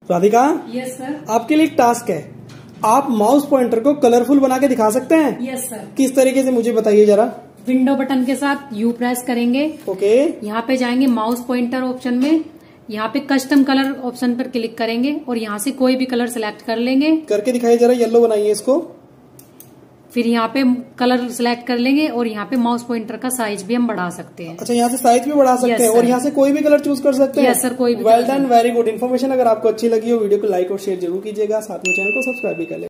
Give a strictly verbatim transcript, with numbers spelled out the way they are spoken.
Radhika, yes sir. आपके लिए एक टास्क है, आप माउस पॉइंटर को कलरफुल बना के दिखा सकते हैं? Yes sir. किस तरीके से मुझे बताइए जरा। विंडो बटन के साथ यू प्रेस करेंगे। ओके। यहाँ पे जाएंगे माउस पॉइंटर ऑप्शन में, यहाँ पे कस्टम कलर ऑप्शन पर क्लिक करेंगे और यहाँ से कोई भी कलर सिलेक्ट कर लेंगे। करके दिखाइए जरा, येलो बनाइए इसको। फिर यहाँ पे कलर सिलेक्ट कर लेंगे और यहाँ पे माउस पॉइंटर का साइज भी हम बढ़ा सकते हैं। अच्छा, यहाँ से साइज भी बढ़ा सकते yes, हैं और यहाँ से कोई भी कलर चूज कर सकते हैं। यस सर, कोई भी। Well done, very good information. अगर आपको अच्छी लगी हो वीडियो को लाइक और शेयर जरूर कीजिएगा, साथ में चैनल को सब्सक्राइब भी कर ले।